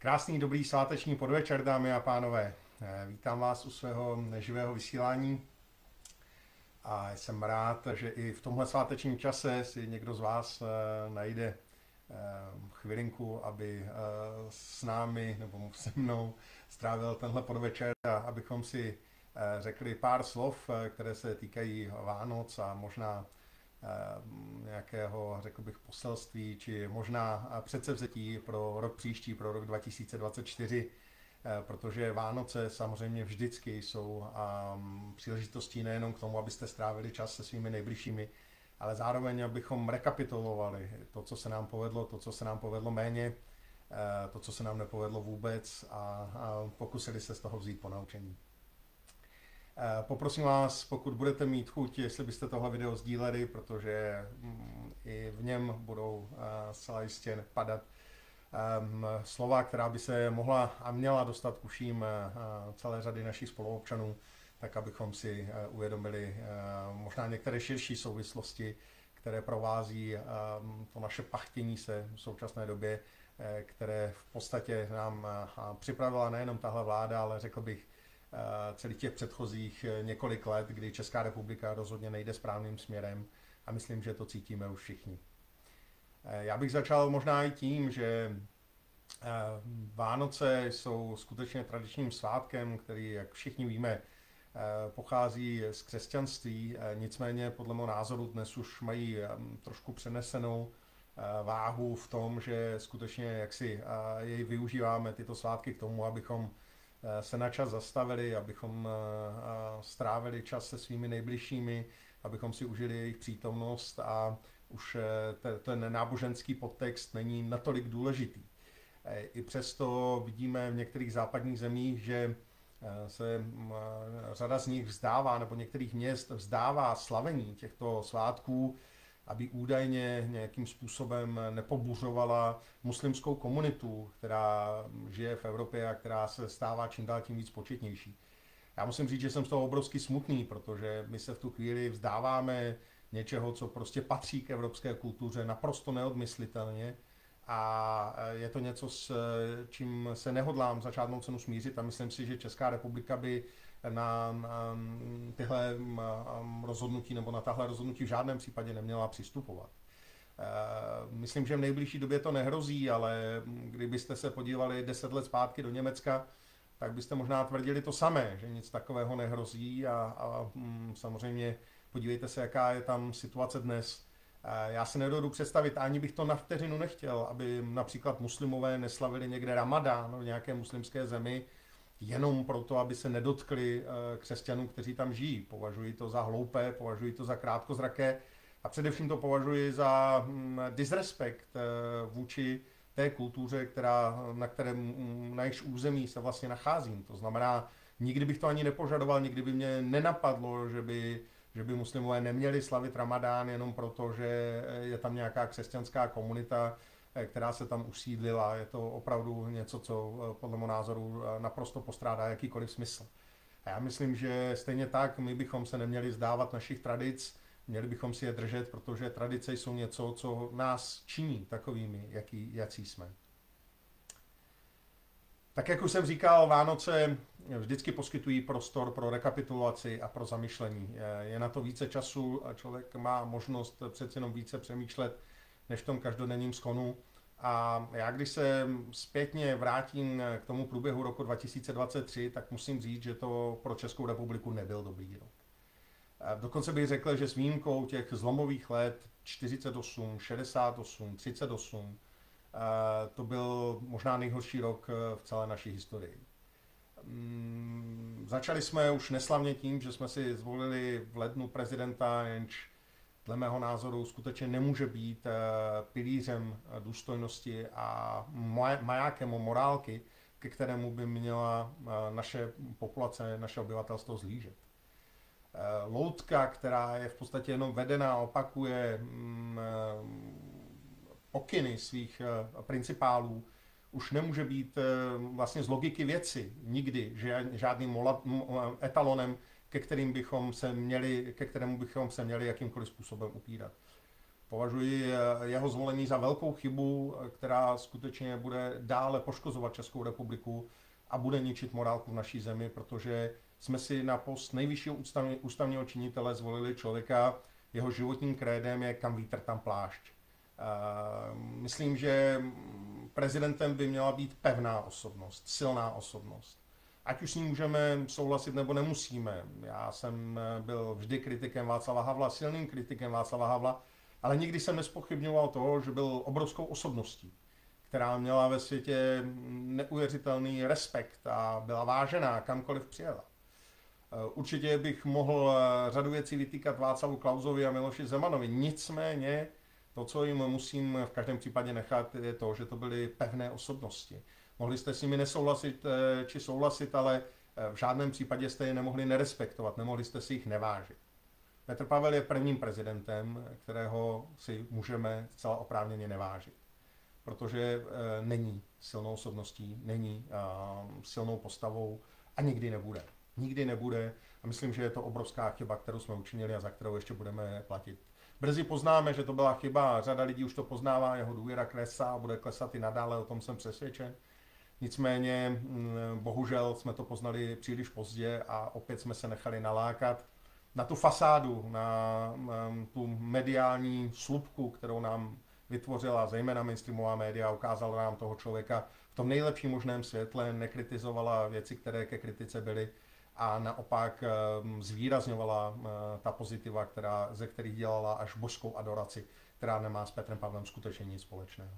Krásný, dobrý sváteční podvečer, dámy a pánové. Vítám vás u svého živého vysílání a jsem rád, že i v tomhle svátečním čase si někdo z vás najde chvilinku, aby s námi nebo se mnou strávil tenhle podvečer a abychom si řekli pár slov, které se týkají Vánoc a možná nějakého, řekl bych, poselství, či možná předsevzetí pro rok příští, pro rok 2024, protože Vánoce samozřejmě vždycky jsou příležitostí nejenom k tomu, abyste strávili čas se svými nejbližšími, ale zároveň, abychom rekapitulovali to, co se nám povedlo, to, co se nám povedlo méně, to, co se nám nepovedlo vůbec a pokusili se z toho vzít ponaučení. Poprosím vás, pokud budete mít chuť, jestli byste tohle video sdíleli, protože i v něm budou zcela jistě padat slova, která by se mohla a měla dostat k uším celé řady našich spoluobčanů, tak abychom si uvědomili možná některé širší souvislosti, které provází to naše pachtění se v současné době, které v podstatě nám připravila nejenom tahle vláda, ale řekl bych celých těch předchozích několik let, kdy Česká republika rozhodně nejde správným směrem a myslím, že to cítíme už všichni. Já bych začal možná i tím, že Vánoce jsou skutečně tradičním svátkem, který, jak všichni víme, pochází z křesťanství, nicméně podle mého názoru dnes už mají trošku přenesenou váhu v tom, že skutečně jaksi jej využíváme tyto svátky k tomu, abychom se na čas zastavili, abychom strávili čas se svými nejbližšími, abychom si užili jejich přítomnost a už ten náboženský podtext není natolik důležitý. I přesto vidíme v některých západních zemích, že se řada z nich vzdává, nebo některých měst vzdává slavení těchto svátků, aby údajně nějakým způsobem nepobuřovala muslimskou komunitu, která žije v Evropě a která se stává čím dál tím víc početnější. Já musím říct, že jsem z toho obrovsky smutný, protože my se v tu chvíli vzdáváme něčeho, co prostě patří k evropské kultuře naprosto neodmyslitelně a je to něco, s čím se nehodlám za žádnou cenu smířit a myslím si, že Česká republika by na tyhle rozhodnutí nebo na tahle rozhodnutí v žádném případě neměla přistupovat. Myslím, že v nejbližší době to nehrozí, ale kdybyste se podívali 10 let zpátky do Německa, tak byste možná tvrdili to samé, že nic takového nehrozí a samozřejmě podívejte se, jaká je tam situace dnes. Já si nedovedu představit, ani bych to na vteřinu nechtěl, aby například muslimové neslavili někde Ramadán v nějaké muslimské zemi, jenom proto, aby se nedotkli křesťanů, kteří tam žijí. Považuji to za hloupé, považuji to za krátkozraké a především to považuji za disrespekt vůči té kultuře, na jejíž území se vlastně nacházím. To znamená, nikdy bych to ani nepožadoval, nikdy by mě nenapadlo, že by muslimové neměli slavit Ramadán jenom proto, že je tam nějaká křesťanská komunita, která se tam usídlila. Je to opravdu něco, co podle mého názoru naprosto postrádá jakýkoliv smysl. A já myslím, že stejně tak my bychom se neměli vzdávat našich tradic, měli bychom si je držet, protože tradice jsou něco, co nás činí takovými, jací jsme. Tak jak už jsem říkal, Vánoce vždycky poskytují prostor pro rekapitulaci a pro zamyšlení. Je na to více času a člověk má možnost přeci jenom více přemýšlet než v tom každodenním schonu. A já když se zpětně vrátím k tomu průběhu roku 2023, tak musím říct, že to pro Českou republiku nebyl dobrý rok. Dokonce bych řekl, že s výjimkou těch zlomových let 48, 68, 38, to byl možná nejhorší rok v celé naší historii. Začali jsme už neslavně tím, že jsme si zvolili v lednu prezidenta, jenž dle mého názoru skutečně nemůže být pilířem důstojnosti a majákem morálky, ke kterému by měla naše populace, naše obyvatelstvo zhlížet. Loutka, která je v podstatě jenom vedena a opakuje pokyny svých principálů, už nemůže být vlastně z logiky věci nikdy žádným etalonem, ke kterému bychom se měli jakýmkoliv způsobem upírat. Považuji jeho zvolení za velkou chybu, která skutečně bude dále poškozovat Českou republiku a bude ničit morálku v naší zemi, protože jsme si na post nejvyššího ústavního činitele zvolili člověka, jeho životním krédem je kam vítr, tam plášť. Myslím, že prezidentem by měla být pevná osobnost, silná osobnost. Ať už s ním můžeme souhlasit nebo nemusíme. Já jsem byl vždy kritikem Václava Havla, silným kritikem Václava Havla, ale nikdy jsem nezpochybňoval toho, že byl obrovskou osobností, která měla ve světě neuvěřitelný respekt a byla vážená kamkoliv přijela. Určitě bych mohl řadu věcí vytýkat Václavu Klausovi a Miloši Zemanovi, nicméně to, co jim musím v každém případě nechat, je to, že to byly pevné osobnosti. Mohli jste s nimi nesouhlasit či souhlasit, ale v žádném případě jste je nemohli nerespektovat, nemohli jste si jich nevážit. Petr Pavel je prvním prezidentem, kterého si můžeme zcela oprávněně nevážit, protože není silnou osobností, není silnou postavou a nikdy nebude. Nikdy nebude a myslím, že je to obrovská chyba, kterou jsme učinili a za kterou ještě budeme platit. Brzy poznáme, že to byla chyba, řada lidí už to poznává, jeho důvěra klesá a bude klesat i nadále, o tom jsem přesvědčen. Nicméně, bohužel jsme to poznali příliš pozdě a opět jsme se nechali nalákat na tu fasádu, na tu mediální slupku, kterou nám vytvořila zejména mainstreamová média, ukázala nám toho člověka v tom nejlepším možném světle, nekritizovala věci, které ke kritice byly a naopak zvýrazňovala ta pozitiva, ze kterých dělala až božskou adoraci, která nemá s Petrem Pavlem skutečně nic společného.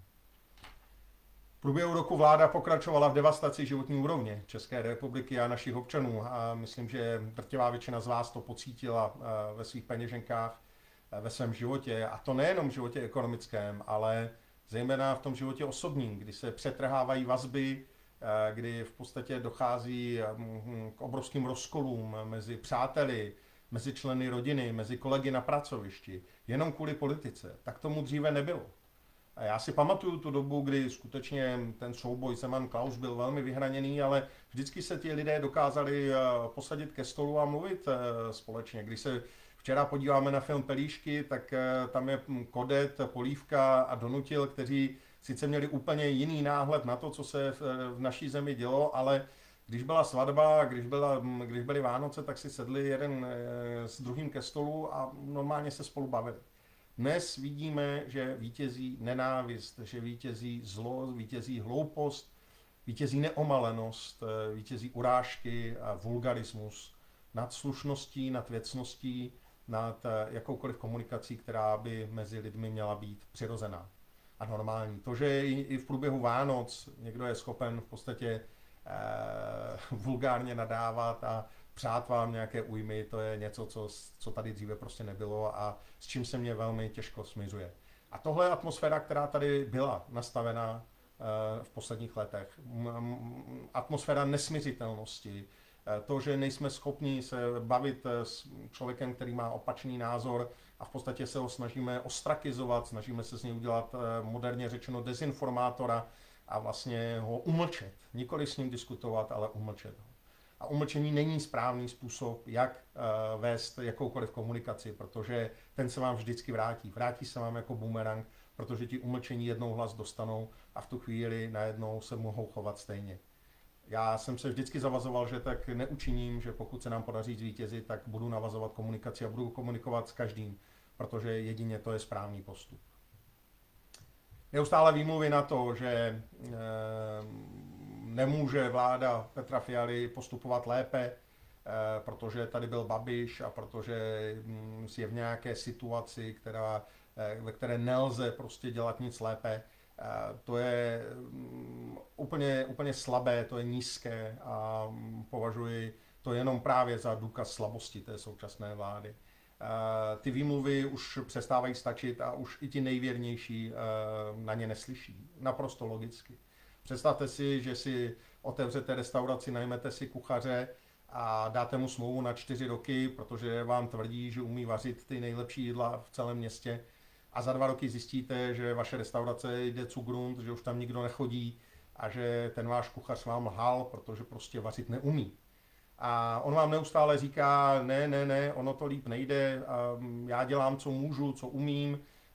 V průběhu roku vláda pokračovala v devastaci životní úrovně České republiky a našich občanů a myslím, že drtivá většina z vás to pocítila ve svých peněženkách, ve svém životě a to nejenom v životě ekonomickém, ale zejména v tom životě osobním, kdy se přetrhávají vazby, kdy v podstatě dochází k obrovským rozkolům mezi přáteli, mezi členy rodiny, mezi kolegy na pracovišti, jenom kvůli politice. Tak tomu dříve nebylo. A já si pamatuju tu dobu, kdy skutečně ten souboj Zeman-Klaus byl velmi vyhraněný, ale vždycky se ti lidé dokázali posadit ke stolu a mluvit společně. Když se včera podíváme na film Pelíšky, tak tam je Kodet, Polívka a Donutil, kteří sice měli úplně jiný náhled na to, co se v naší zemi dělo, ale když byla svatba, když byly Vánoce, tak si sedli jeden s druhým ke stolu a normálně se spolu bavili. Dnes vidíme, že vítězí nenávist, že vítězí zlo, vítězí hloupost, vítězí neomalenost, vítězí urážky a vulgarismus nad slušností, nad věcností, nad jakoukoliv komunikací, která by mezi lidmi měla být přirozená a normální. To, že i v průběhu Vánoc někdo je schopen v podstatě vulgárně nadávat a přát vám nějaké újmy, to je něco, co tady dříve prostě nebylo a s čím se mě velmi těžko smiřuje. A tohle je atmosféra, která tady byla nastavena v posledních letech. Atmosféra nesmiřitelnosti, to, že nejsme schopni se bavit s člověkem, který má opačný názor a v podstatě se ho snažíme ostrakizovat, snažíme se z něj udělat moderně řečeno dezinformátora a vlastně ho umlčet. Nikoli s ním diskutovat, ale umlčet ho. A umlčení není správný způsob, jak vést jakoukoliv komunikaci, protože ten se vám vždycky vrátí. Vrátí se vám jako bumerang, protože ti umlčení jednou hlas dostanou a v tu chvíli najednou se mohou chovat stejně. Já jsem se vždycky zavazoval, že tak neučiním, že pokud se nám podaří zvítězit, tak budu navazovat komunikaci a budu komunikovat s každým, protože jedině to je správný postup. Neustále výmluvy na to, že nemůže vláda Petra Fialy postupovat lépe, protože tady byl Babiš a protože je v nějaké situaci, ve které nelze prostě dělat nic lépe. To je úplně slabé, to je nízké a považuji to jenom právě za důkaz slabosti té současné vlády. Ty výmluvy už přestávají stačit a už i ti nejvěrnější na ně neslyší. Naprosto logicky. Představte si, že si otevřete restauraci, najmete si kuchaře a dáte mu smlouvu na 4 roky, protože vám tvrdí, že umí vařit ty nejlepší jídla v celém městě. A za 2 roky zjistíte, že vaše restaurace jde zugrund, že už tam nikdo nechodí a že ten váš kuchař vám lhal, protože prostě vařit neumí. A on vám neustále říká, ne, ono to líp nejde, já dělám, co můžu, co umím,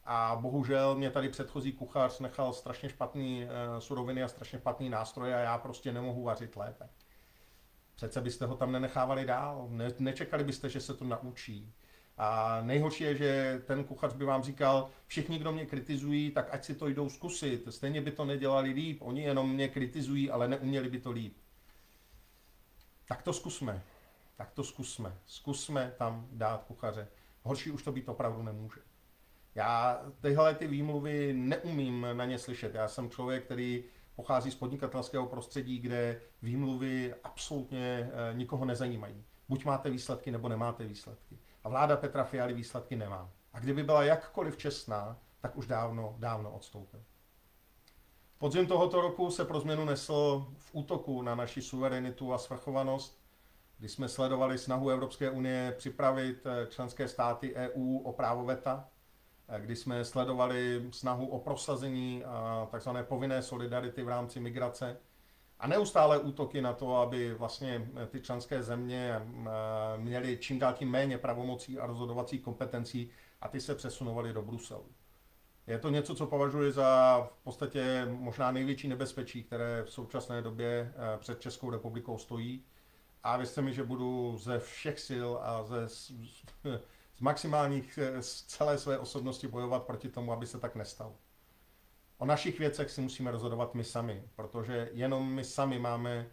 A bohužel mě tady předchozí kuchař nechal strašně špatný suroviny a strašně špatný nástroje a já prostě nemohu vařit lépe. Přece byste ho tam nenechávali dál, nečekali byste, že se to naučí. A nejhorší je, že ten kuchař by vám říkal, všichni, kdo mě kritizují, tak ať si to jdou zkusit. Stejně by to nedělali líp, oni jenom mě kritizují, ale neuměli by to líp. Tak to zkusme. Tak to zkusme. Zkusme tam dát kuchaře. Horší už to být opravdu nemůže. Já tyhle ty výmluvy neumím na ně slyšet. Já jsem člověk, který pochází z podnikatelského prostředí, kde výmluvy absolutně nikoho nezajímají. Buď máte výsledky, nebo nemáte výsledky. A vláda Petra Fialy výsledky nemá. A kdyby byla jakkoliv čestná, tak už dávno odstoupil. Podzim tohoto roku se pro změnu nesl v útoku na naši suverenitu a svrchovanost, kdy jsme sledovali snahu Evropské unie připravit členské státy EU o právo veta, kdy jsme sledovali snahu o prosazení tzv. Povinné solidarity v rámci migrace a neustále útoky na to, aby vlastně ty členské země měly čím dál tím méně pravomocí a rozhodovacích kompetencí a ty se přesunovaly do Bruselu. Je to něco, co považuji za v podstatě možná největší nebezpečí, které v současné době před Českou republikou stojí. A věřte mi, že budu ze všech sil a z maximálních z celé své osobnosti bojovat proti tomu, aby se tak nestalo. O našich věcech si musíme rozhodovat my sami, protože jenom my sami máme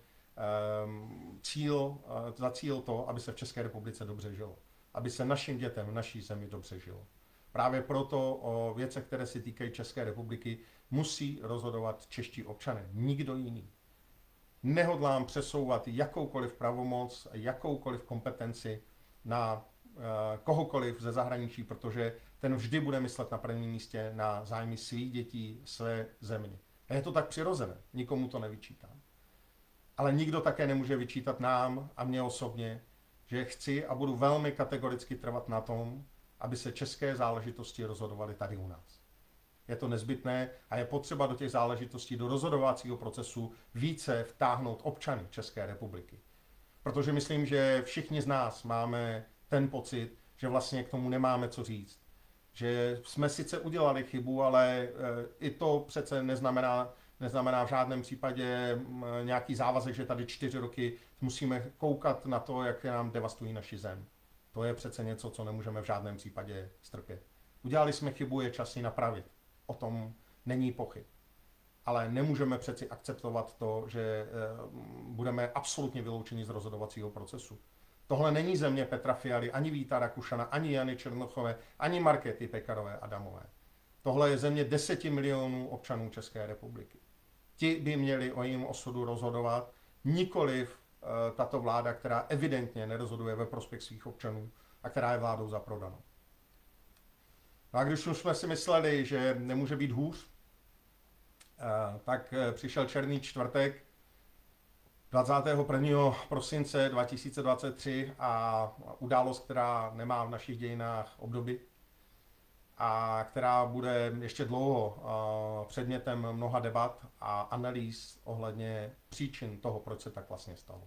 za cíl to, aby se v České republice dobře žilo. Aby se našim dětem v naší zemi dobře žilo. Právě proto o věcech, které se týkají České republiky, musí rozhodovat čeští občané, nikdo jiný. Nehodlám přesouvat jakoukoliv pravomoc, jakoukoliv kompetenci na kohokoliv ze zahraničí, protože ten vždy bude myslet na prvním místě na zájmy svých dětí, své země. A je to tak přirozené, nikomu to nevyčítám. Ale nikdo také nemůže vyčítat nám a mně osobně, že chci a budu velmi kategoricky trvat na tom, aby se české záležitosti rozhodovaly tady u nás. Je to nezbytné a je potřeba do těch záležitostí, do rozhodovacího procesu více vtáhnout občany České republiky. Protože myslím, že všichni z nás máme ten pocit, že vlastně k tomu nemáme co říct. Že jsme sice udělali chybu, ale i to přece neznamená v žádném případě nějaký závazek, že tady 4 roky musíme koukat na to, jak nám devastují naši zem. To je přece něco, co nemůžeme v žádném případě strpět. Udělali jsme chybu, je čas ji napravit. O tom není pochyb. Ale nemůžeme přeci akceptovat to, že budeme absolutně vyloučeni z rozhodovacího procesu. Tohle není země Petra Fialy, ani Víta Rakušana, ani Jany Černochové, ani Markéty Pekarové Adamové. Tohle je země 10 milionů občanů České republiky. Ti by měli o jejím osudu rozhodovat, nikoliv tato vláda, která evidentně nerozhoduje ve prospěch svých občanů a která je vládou za prodanou. No a když už jsme si mysleli, že nemůže být hůř, tak přišel Černý čtvrtek 21. prosince 2023 a událost, která nemá v našich dějinách obdoby a která bude ještě dlouho předmětem mnoha debat a analýz ohledně příčin toho, proč se tak vlastně stalo.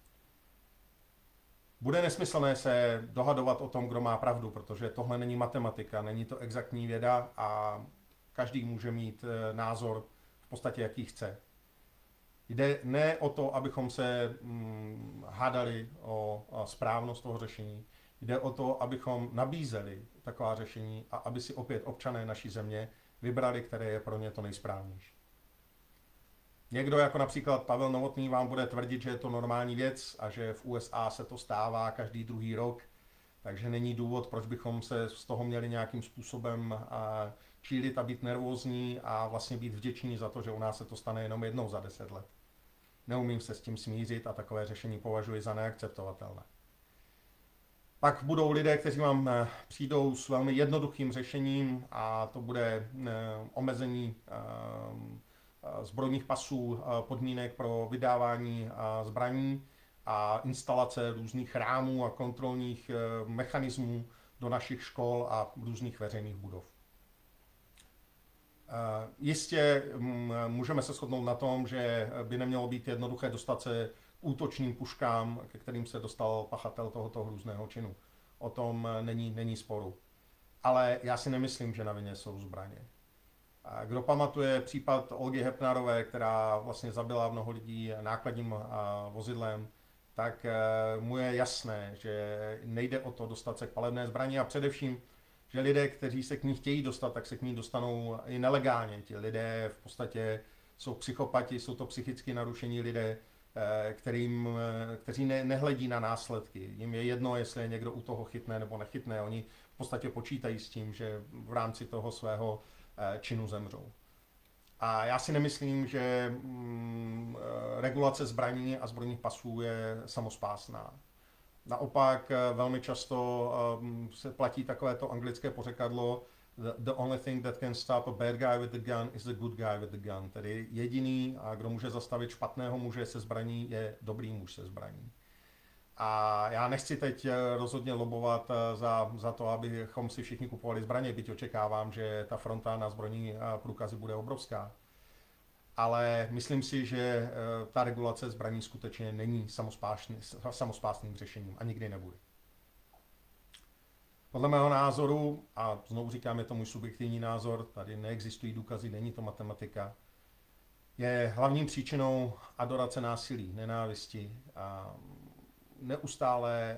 Bude nesmyslné se dohadovat o tom, kdo má pravdu, protože tohle není matematika, není to exaktní věda a každý může mít názor v podstatě, jaký chce. Jde ne o to, abychom se hádali o správnost toho řešení, jde o to, abychom nabízeli taková řešení a aby si opět občané naší země vybrali, které je pro ně to nejsprávnější. Někdo jako například Pavel Novotný vám bude tvrdit, že je to normální věc a že v USA se to stává každý druhý rok, takže není důvod, proč bychom se z toho měli nějakým způsobem čílit a být nervózní a vlastně být vděční za to, že u nás se to stane jenom jednou za 10 let. Neumím se s tím smířit a takové řešení považuji za neakceptovatelné. Pak budou lidé, kteří vám přijdou s velmi jednoduchým řešením a to bude omezení zbrojních pasů, podmínek pro vydávání zbraní a instalace různých rámů a kontrolních mechanismů do našich škol a různých veřejných budov. Jistě můžeme se shodnout na tom, že by nemělo být jednoduché dostat se k útočným puškám, ke kterým se dostal pachatel tohoto hrůzného činu. O tom není sporu. ale já si nemyslím, že na vině jsou zbraně. A kdo pamatuje případ Olgy Hepnarové, která vlastně zabila mnoho lidí nákladním vozidlem, tak mu je jasné, že nejde o to dostat se k palebné zbraní a především, že lidé, kteří se k ní chtějí dostat, tak se k ní dostanou i nelegálně. Ti lidé v podstatě jsou psychopati, jsou to psychicky narušení lidé, kteří nehledí na následky. Jim je jedno, jestli je někdo u toho chytne nebo nechytne. Oni v podstatě počítají s tím, že v rámci toho svého činu zemřou. A já si nemyslím, že regulace zbraní a zbrojních pasů je samospásná. Naopak velmi často se platí takovéto anglické pořekadlo the only thing that can stop a bad guy with the gun is the good guy with the gun. Tedy jediný, kdo může zastavit špatného muže se zbraní, je dobrý muž se zbraní. A já nechci teď rozhodně lobovat za to, abychom si všichni kupovali zbraně, byť očekávám, že ta fronta na zbrojní průkazy bude obrovská. Ale myslím si, že ta regulace zbraní skutečně není samospásným řešením a nikdy nebude. Podle mého názoru, a znovu říkám, je to můj subjektivní názor, tady neexistují důkazy, není to matematika, je hlavním příčinou adorace násilí, nenávisti a neustále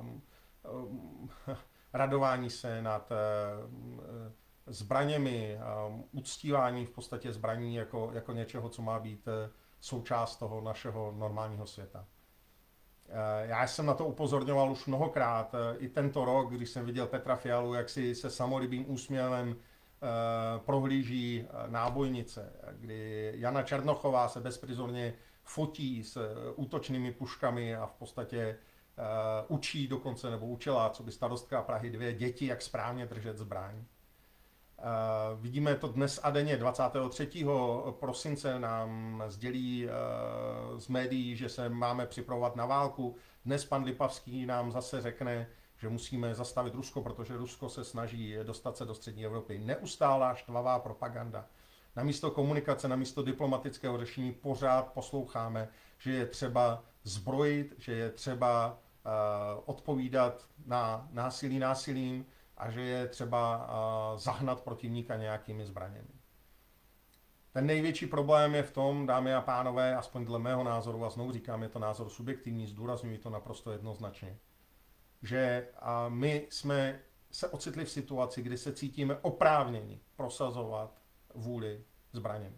radování se nad zbraněmi, uctívání v podstatě zbraní jako něčeho, co má být součást toho našeho normálního světa. Já jsem na to upozorňoval už mnohokrát, i tento rok, když jsem viděl Petra Fialu, jak si se samolibým úsměvem prohlíží nábojnice, kdy Jana Černochová se bezprizorně fotí s útočnými puškami a v podstatě učí dokonce, nebo učila, co by starostka Prahy 2, děti, jak správně držet zbraň. Vidíme to dnes a denně. 23. prosince nám sdělí z médií, že se máme připravovat na válku. Dnes pan Lipavský nám zase řekne, že musíme zastavit Rusko, protože Rusko se snaží dostat se do střední Evropy. Neustálá štvavá propaganda. Namísto komunikace, namísto diplomatického řešení pořád posloucháme, že je třeba zbrojit, že je třeba odpovídat na násilí násilím, a že je třeba zahnat protivníka nějakými zbraněmi. Ten největší problém je v tom, dámy a pánové, aspoň dle mého názoru, a znovu říkám, je to názor subjektivní, zdůrazňuji to naprosto jednoznačně, že my jsme se ocitli v situaci, kdy se cítíme oprávněni prosazovat vůli zbraněmi.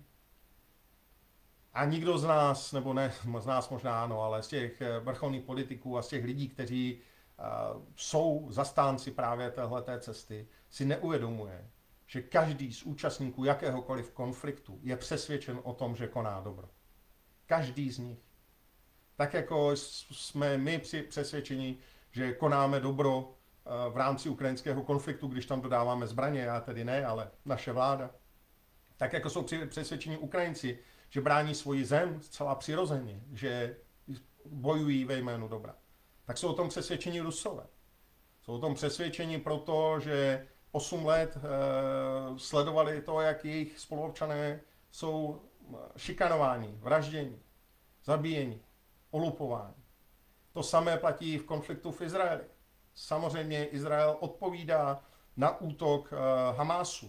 A nikdo z nás, nebo ne, z nás možná ano, ale z těch vrcholných politiků a z těch lidí, kteří jsou zastánci právě téhleté cesty, si neuvědomuje, že každý z účastníků jakéhokoliv konfliktu je přesvědčen o tom, že koná dobro. Každý z nich. Tak jako jsme my přesvědčeni, že konáme dobro v rámci ukrajinského konfliktu, když tam dodáváme zbraně, já tedy ne, ale naše vláda. Tak jako jsou přesvědčeni Ukrajinci, že brání svoji zem zcela přirozeně, že bojují ve jménu dobra. Tak jsou o tom přesvědčení Rusové. Jsou o tom přesvědčení proto, že 8 let sledovali to, jak jejich spoluobčané jsou šikanováni, vražděni, zabíjeni, olupováni. To samé platí v konfliktu v Izraeli. Samozřejmě Izrael odpovídá na útok Hamásu.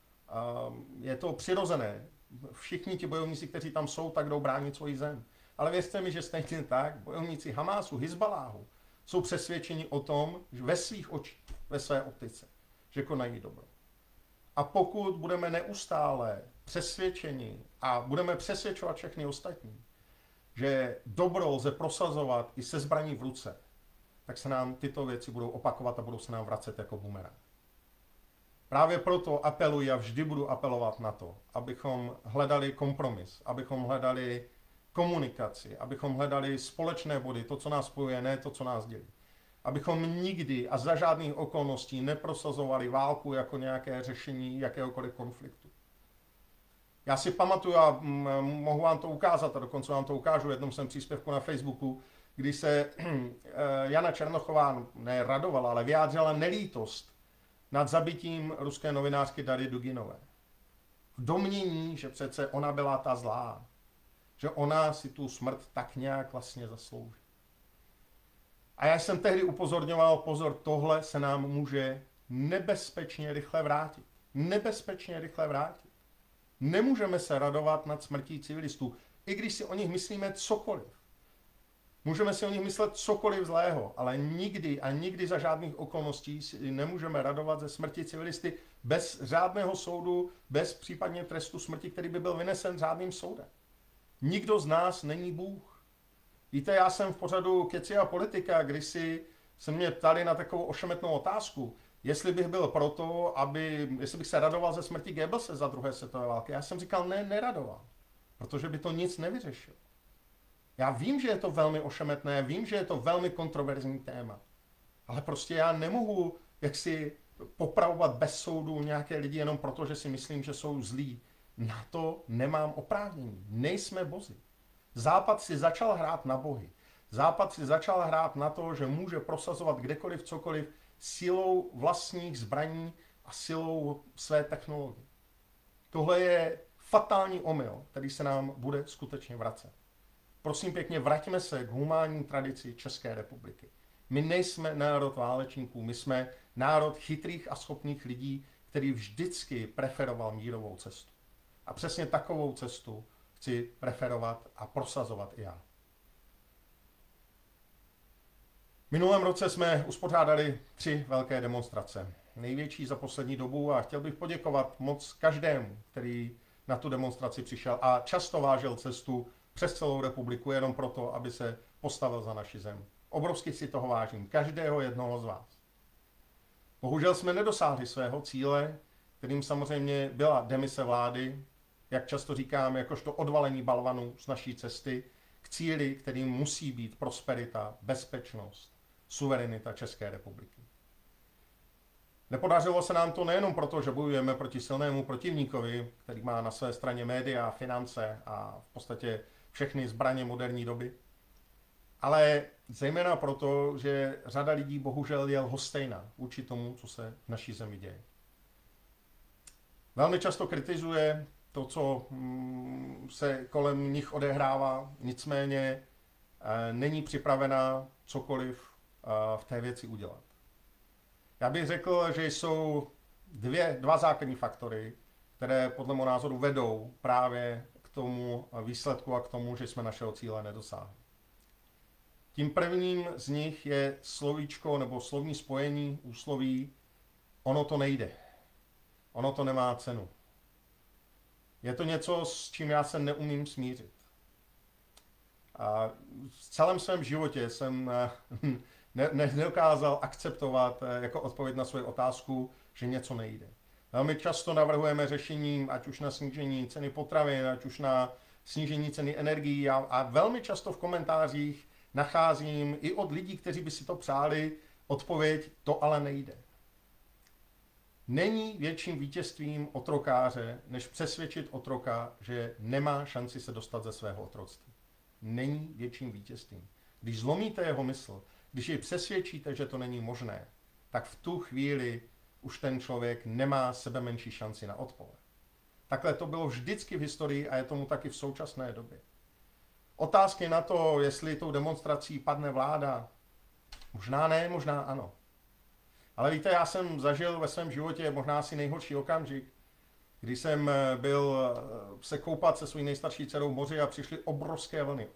Je to přirozené. Všichni ti bojovníci, kteří tam jsou, tak jdou bránit svoji zem. Ale věřte mi, že stejně tak bojovníci Hamásu, Hizbaláhu jsou přesvědčeni o tom, že ve svých očích, ve své optice, že konají dobro. A pokud budeme neustále přesvědčeni a budeme přesvědčovat všechny ostatní, že dobro lze prosazovat i se zbraní v ruce, tak se nám tyto věci budou opakovat a budou se nám vracet jako bumerang. Právě proto apeluji a vždy budu apelovat na to, abychom hledali kompromis, abychom hledali komunikaci, abychom hledali společné body, to, co nás spojuje, ne to, co nás dělí. Abychom nikdy a za žádných okolností neprosazovali válku jako nějaké řešení jakéhokoliv konfliktu. Já si pamatuju a mohu vám to ukázat, a dokonce vám to ukážu v jednom svém příspěvku na Facebooku, kdy se Jana Černochová neradovala, ale vyjádřila nelítost nad zabitím ruské novinářky Dary Duginové. V domnění, že přece ona byla ta zlá, že ona si tu smrt tak nějak vlastně zaslouží. A já jsem tehdy upozorňoval, pozor, tohle se nám může nebezpečně rychle vrátit. Nebezpečně rychle vrátit. Nemůžeme se radovat nad smrtí civilistů, i když si o nich myslíme cokoliv. Můžeme si o nich myslet cokoliv zlého, ale nikdy a nikdy za žádných okolností si nemůžeme radovat ze smrti civilisty bez řádného soudu, bez případně trestu smrti, který by byl vynesen řádným soudem. Nikdo z nás není Bůh. Víte, já jsem v pořadu Keci a politika, kdysi se mě ptali na takovou ošemetnou otázku, jestli bych byl proto, jestli bych se radoval ze smrti Goebbelse za druhé světové války. Já jsem říkal, ne, neradoval, protože by to nic nevyřešil. Já vím, že je to velmi ošemetné, vím, že je to velmi kontroverzní téma, ale prostě já nemohu jaksi popravovat bez soudu nějaké lidi jenom proto, že si myslím, že jsou zlí. Na to nemám oprávnění. Nejsme bozi. Západ si začal hrát na bohy. Západ si začal hrát na to, že může prosazovat kdekoliv, cokoliv, silou vlastních zbraní a silou své technologie. Tohle je fatální omyl, který se nám bude skutečně vracet. Prosím pěkně, vraťme se k humánní tradici České republiky. My nejsme národ válečníků, my jsme národ chytrých a schopných lidí, který vždycky preferoval mírovou cestu. A přesně takovou cestu chci preferovat a prosazovat i já. V minulém roce jsme uspořádali 3 velké demonstrace. Největší za poslední dobu a chtěl bych poděkovat moc každému, který na tu demonstraci přišel a často vážil cestu přes celou republiku jenom proto, aby se postavil za naši zem. Obrovsky si toho vážím, každého jednoho z vás. Bohužel jsme nedosáhli svého cíle, kterým samozřejmě byla demise vlády, jak často říkám, jakožto odvalení balvanu z naší cesty k cíli, kterým musí být prosperita, bezpečnost, suverenita České republiky. Nepodařilo se nám to nejenom proto, že bojujeme proti silnému protivníkovi, který má na své straně média, finance a v podstatě všechny zbraně moderní doby, ale zejména proto, že řada lidí bohužel je lhostejná vůči tomu, co se v naší zemi děje. Velmi často kritizuje to, co se kolem nich odehrává, nicméně není připravena cokoliv v té věci udělat. Já bych řekl, že jsou dva základní faktory, které podle mého názoru vedou právě k tomu výsledku a k tomu, že jsme našeho cíle nedosáhli. Tím prvním z nich je slovíčko nebo slovní spojení, úsloví, ono to nejde. Ono to nemá cenu. Je to něco, s čím já se neumím smířit. A v celém svém životě jsem nedokázal akceptovat jako odpověď na svoji otázku, že něco nejde. Velmi často navrhujeme řešení, ať už na snížení ceny potravin, ať už na snížení ceny energií a velmi často v komentářích nacházím i od lidí, kteří by si to přáli, odpověď, to ale nejde. Není větším vítězstvím otrokáře, než přesvědčit otroka, že nemá šanci se dostat ze svého otroctví. Není větším vítězstvím. Když zlomíte jeho mysl, když jej přesvědčíte, že to není možné, tak v tu chvíli už ten člověk nemá sebe menší šanci na odpor. Takhle to bylo vždycky v historii a je tomu taky v současné době. Otázky na to, jestli tou demonstrací padne vláda, možná ne, možná ano. Ale víte, já jsem zažil ve svém životě možná asi nejhorší okamžik, kdy jsem byl se koupat se svou nejstarší dcerou v moři a přišly obrovské vlny.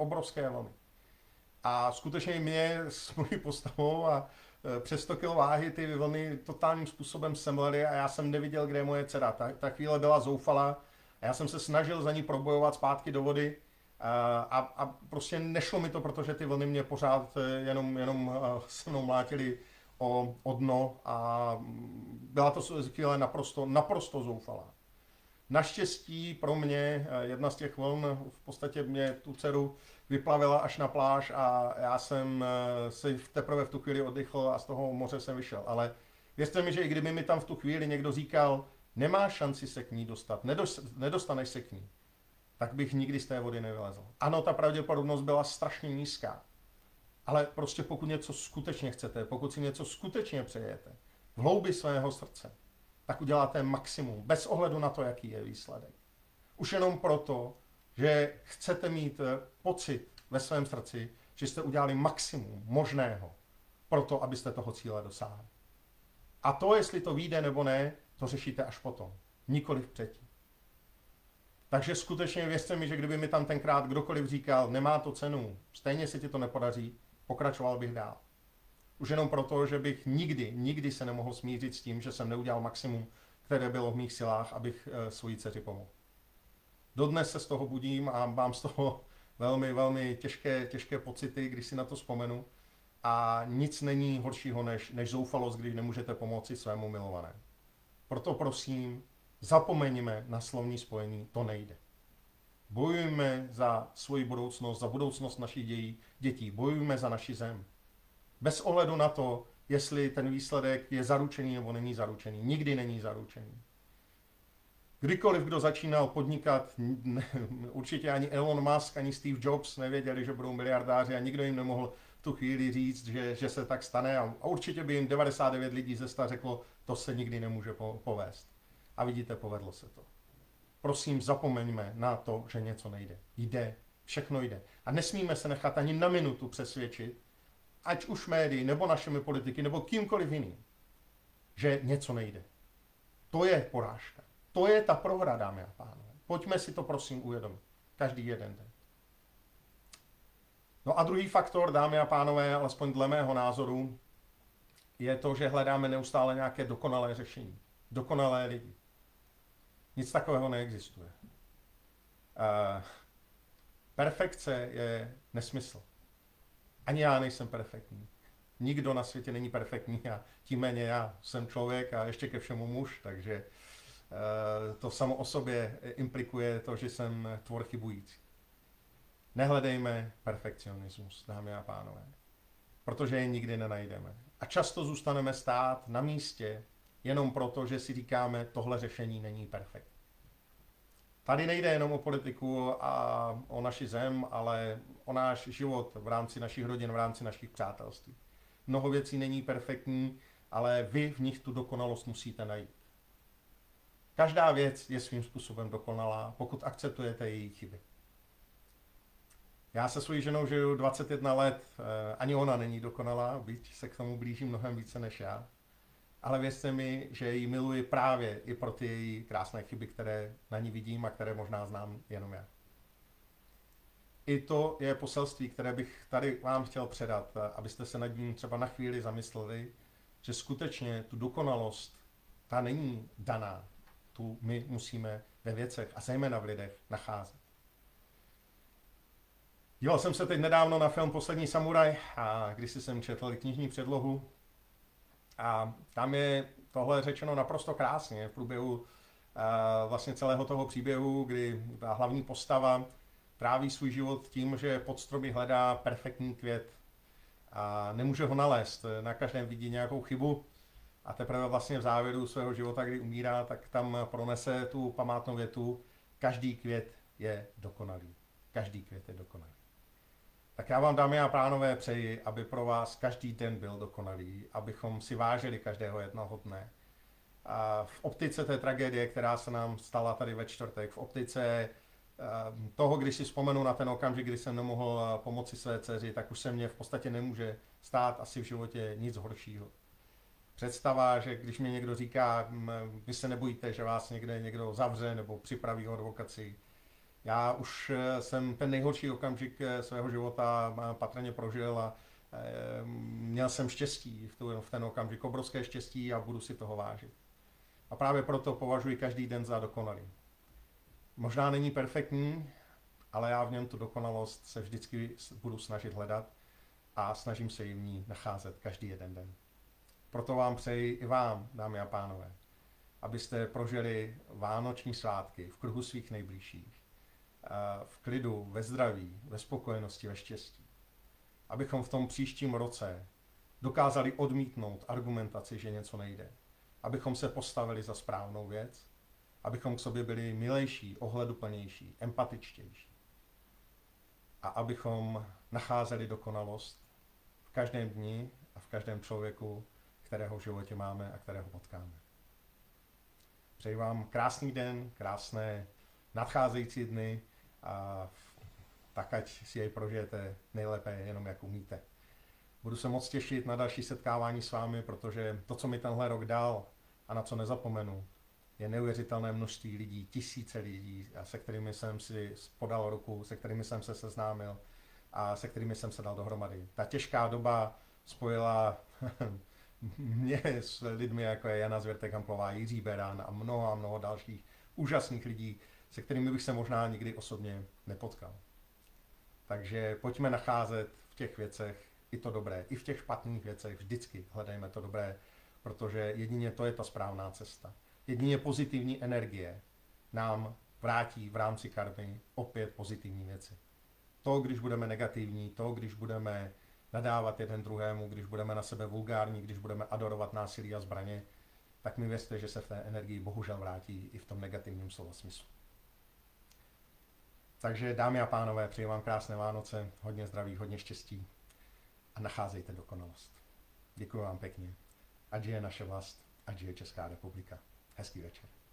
A skutečně mě s mojí postavou a přes 100 kg váhy ty vlny totálním způsobem semlely a já jsem neviděl, kde je moje dcera. Ta chvíle byla zoufalá a já jsem se snažil za ní probojovat zpátky do vody a prostě nešlo mi to, protože ty vlny mě pořád jenom se mnou mlátily o dno a byla to chvíle naprosto zoufalá. Naštěstí pro mě jedna z těch vln v podstatě mě tu dceru vyplavila až na pláž a já jsem si teprve v tu chvíli oddychl a z toho moře jsem vyšel. Ale věřte mi, že i kdyby mi tam v tu chvíli někdo říkal, nemáš šanci se k ní dostat, nedostaneš se k ní, tak bych nikdy z té vody nevylezl. Ano, ta pravděpodobnost byla strašně nízká. Ale prostě pokud něco skutečně chcete, pokud si něco skutečně přejete, v hloubi svého srdce, tak uděláte maximum, bez ohledu na to, jaký je výsledek. Už jenom proto, že chcete mít pocit ve svém srdci, že jste udělali maximum možného pro to, abyste toho cíle dosáhli. A to, jestli to vyjde nebo ne, to řešíte až potom. Nikoliv předtím. Takže skutečně věřte mi, že kdyby mi tam tenkrát kdokoliv říkal, nemá to cenu, stejně se ti to nepodaří, pokračoval bych dál. Už jenom proto, že bych nikdy se nemohl smířit s tím, že jsem neudělal maximum, které bylo v mých silách, abych svojí dceři pomohl. Dodnes se z toho budím a mám z toho velmi těžké pocity, když si na to vzpomenu. A nic není horšího než zoufalost, když nemůžete pomoci svému milovanému. Proto prosím, zapomeňme na slovní spojení, to nejde. Bojujme za svoji budoucnost, za budoucnost našich dětí, bojujme za naši zem. Bez ohledu na to, jestli ten výsledek je zaručený nebo není zaručený. Nikdy není zaručený. Kdykoliv kdo začínal podnikat, určitě ani Elon Musk, ani Steve Jobs nevěděli, že budou miliardáři a nikdo jim nemohl v tu chvíli říct, že se tak stane a určitě by jim 99 lidí ze 100 řeklo, to se nikdy nemůže povést. A vidíte, povedlo se to. Prosím, zapomeňme na to, že něco nejde. Jde, všechno jde. A nesmíme se nechat ani na minutu přesvědčit, ať už médií, nebo našimi politiky, nebo kýmkoliv jiným, že něco nejde. To je porážka. To je ta prohra, dámy a pánové. Pojďme si to prosím uvědomit. Každý jeden den. No a druhý faktor, dámy a pánové, alespoň dle mého názoru, je to, že hledáme neustále nějaké dokonalé řešení. Dokonalé lidi. Nic takového neexistuje. Perfekce je nesmysl. Ani já nejsem perfektní. Nikdo na světě není perfektní a tím méně já. Jsem člověk a ještě ke všemu muž, takže to samo o sobě implikuje to, že jsem tvor chybující. Nehledejme perfekcionismus, dámy a pánové, protože je nikdy nenajdeme. A často zůstaneme stát na místě jenom proto, že si říkáme, tohle řešení není perfektní. Tady nejde jenom o politiku a o naši zem, ale o náš život v rámci našich rodin, v rámci našich přátelství. Mnoho věcí není perfektní, ale vy v nich tu dokonalost musíte najít. Každá věc je svým způsobem dokonalá, pokud akceptujete její chyby. Já se svojí ženou žiju 21 let, ani ona není dokonalá, byť se k tomu blíží mnohem více než já. Ale věřte mi, že ji miluji právě i pro ty její krásné chyby, které na ní vidím a které možná znám jenom já. I to je poselství, které bych tady vám chtěl předat, abyste se nad ním třeba na chvíli zamysleli, že skutečně tu dokonalost, ta není daná. Tu my musíme ve věcech a zejména v lidech nacházet. Díval jsem se teď nedávno na film Poslední samuraj a když jsem četl knižní předlohu a tam je tohle řečeno naprosto krásně v průběhu vlastně celého toho příběhu, kdy ta hlavní postava tráví svůj život tím, že pod stromy hledá perfektní květ a nemůže ho nalézt. Na každém vidí nějakou chybu a teprve vlastně v závěru svého života, kdy umírá, tak tam pronese tu památnou větu: každý květ je dokonalý. Každý květ je dokonalý. Tak já vám, dámy a pánové, přeji, aby pro vás každý den byl dokonalý, abychom si vážili každého jednoho dne. A v optice té tragédie, která se nám stala tady ve čtvrtek, v optice toho, když si vzpomenu na ten okamžik, kdy jsem nemohl pomoci své dceři, tak už se mně v podstatě nemůže stát asi v životě nic horšího. Představa, že když mě někdo říká, vy se nebojíte, že vás někdo zavře nebo připraví o advokaci. Já už jsem ten nejhorší okamžik svého života patrně prožil a měl jsem štěstí v ten okamžik, obrovské štěstí a budu si toho vážit. A právě proto považuji každý den za dokonalý. Možná není perfektní, ale já v něm tu dokonalost se vždycky budu snažit hledat a snažím se ji v ní nacházet každý jeden den. Proto vám přeji i vám, dámy a pánové, abyste prožili vánoční svátky v kruhu svých nejbližších, v klidu, ve zdraví, ve spokojenosti, ve štěstí. Abychom v tom příštím roce dokázali odmítnout argumentaci, že něco nejde. Abychom se postavili za správnou věc, abychom k sobě byli milejší, ohleduplnější, empatičtější. A abychom nacházeli dokonalost v každém dni a v každém člověku, kterého v životě máme a kterého potkáme. Přeji vám krásný den, krásné nadcházející dny a tak ať si jej prožijete nejlépe jenom jak umíte. Budu se moc těšit na další setkávání s vámi, protože to, co mi tenhle rok dal a na co nezapomenu, je neuvěřitelné množství lidí, tisíce lidí, se kterými jsem si podal ruku, se kterými jsem se seznámil a se kterými jsem se dal dohromady. Ta těžká doba spojila mě s lidmi, jako je Jana Zvěrtek-Hamplová, Jiří Beran a mnoho dalších úžasných lidí, se kterými bych se možná nikdy osobně nepotkal. Takže pojďme nacházet v těch věcech i to dobré, i v těch špatných věcech vždycky hledejme to dobré, protože jedině to je ta správná cesta. Jedině pozitivní energie nám vrátí v rámci karmy opět pozitivní věci. To, když budeme negativní, to, když budeme nadávat jeden druhému, když budeme na sebe vulgární, když budeme adorovat násilí a zbraně, tak mi věřte, že se v té energii bohužel vrátí i v tom negativním slova smyslu. Takže dámy a pánové, přeji vám krásné Vánoce, hodně zdraví, hodně štěstí a nacházejte dokonalost. Děkuji vám pěkně. Ať žije naše vlast, ať žije Česká republika. Hezký večer.